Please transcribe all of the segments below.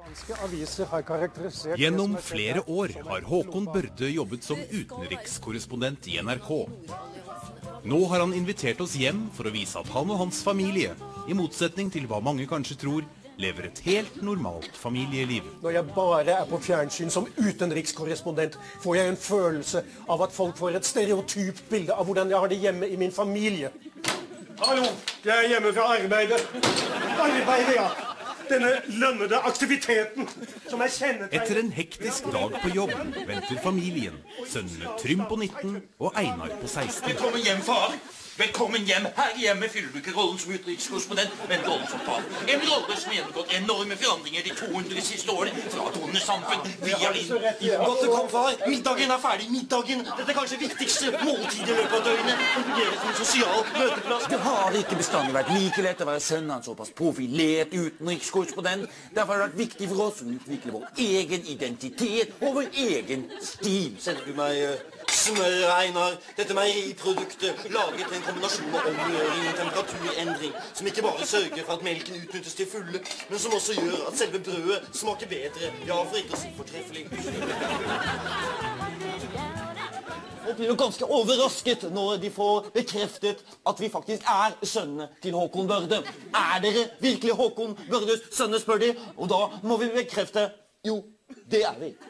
Gjennom flere år har Håkon Børde jobbet som utenrikskorrespondent i NRK. Nå har han invitert oss hjem for å vise at han og hans familie, i motsetning til hva mange kanskje tror, lever et helt normalt familieliv. Når jeg bare er på fjernsyn som utenrikskorrespondent, får jeg en følelse av at folk får et stereotypt bilde av hvordan jeg har det hjemme i min familie. Hallo, jeg er hjemme fra arbeidet. Arbeidet, ja. Denne lønnede aktiviteten som jeg kjenner til. Etter en hektisk dag på jobb venter familien, sønnene Trym på 19 og Einar på 16. Velkommen hjem, far. Velkommen hjem. Her hjemme fyller du ikke rollen som utenrikskorrespondent, men rollen som far. En rolle som har gjennomgått enorme forandringer de 200 siste årene, fra et samfunn via inn. Godt du kom, far. Middagen er ferdig. Middagen. Dette er kanskje viktigste måltid i løpet av døgnet. Fungerer som sosial møteplass. Det har ikke bestandig vært like lett å være sønnen av en såpass profilert utenrikskorrespondent. Derfor har det vært viktig for oss å utvikle vår egen identitet og vår egen stil. Sender du meg smør, Einar? Dette meieriproduktet laget en kombinasjon av omgjøring og temperaturendring, som ikke bare sørger for at melken utnyttes til fulle, men som også gjør at selve brødet smaker bedre, ja, for ikke å si fortreffelig. Folk blir jo ganske overrasket når de får bekreftet at vi faktisk er sønnene til Håkon Børde. Er dere virkelig Håkon Børdes sønner, spør de, og da må vi bekrefte, jo, det er vi.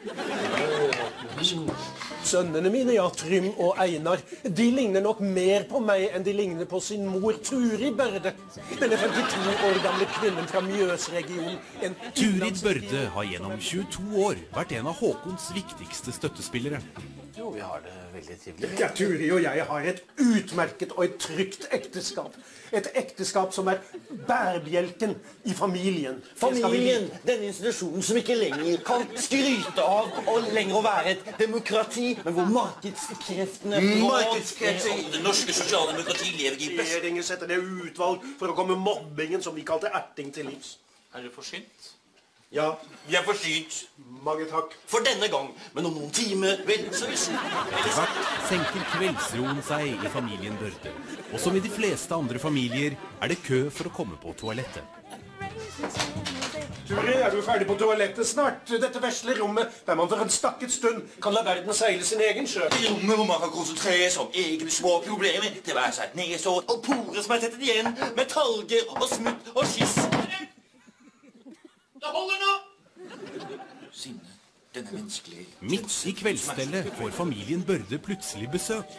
Sønnene mine, ja, Trym og Einar, de ligner nok mer på meg enn de ligner på sin mor Turid Børde. Denne 52 år gamle kvinnen fra Mjøsregionen. Turid Børde har gjennom 22 år vært en av Håkons viktigste støttespillere. Jo, vi har det veldig trivelig. Ja, Turid og jeg har et utmerket og et trygt ekteskap. Et ekteskap som er bærebjelken i familien. Familien, denne institusjonen som ikke lenger kan skryte av og lenger å være et demokrati, men hvor markedskreftene... Det norske sosialdemokrati lever i best. Regjeringen setter ned utvalg for å komme mobbingen som vi kalte erting til livs. Er det forsynt? Ja. Vi er forsynt. Mange takk. For denne gang, men om noen timer, vel, så vil si. Etter hvert senker kveldsroen seg i familien Børde. Og som i de fleste andre familier er det kø for å komme på toalettet. Turid, er du ferdig på toalettet snart? Dette vesle rommet, der man for en stakket stund kan la verden seile sin egen sjø. Rommet hvor man kan konsentrere seg om egne små problemer, til å være seg et nesår og porer som er tettet igjen, med talger og smutt og skiss. Det holder nå! Sinne, den er menneskelig. Midt i kveldsstellet får familien Børde plutselig besøk.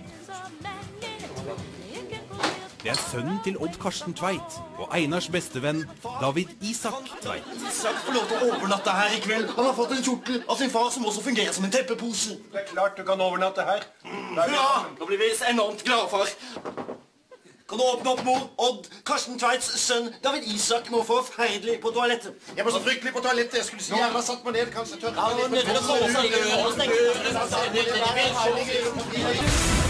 Det er sønnen til Odd Karsten Tveit og Einars bestevenn David Isak Tveit. Isak får lov til å overnatte her i kveld. Han har fått en kjortel av sin far som også fungerer som en teppepose. Det er klart du kan overnatte her. Ja, nå blir vi enormt glade, far. Kan du åpne opp, mor? Odd Karsten Tveits sønn David Isak nå forferdelig på toalettet. Jeg var så fryktelig på toalettet. Jeg skulle si gjerne satt meg ned, kanskje tørre. Ja, men det er